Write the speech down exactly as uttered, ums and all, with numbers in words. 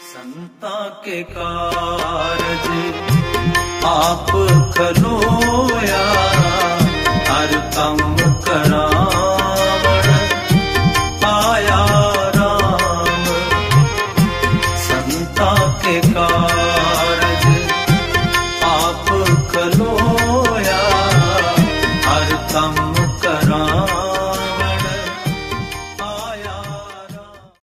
संता के कारज आप खलोया, हर कम कर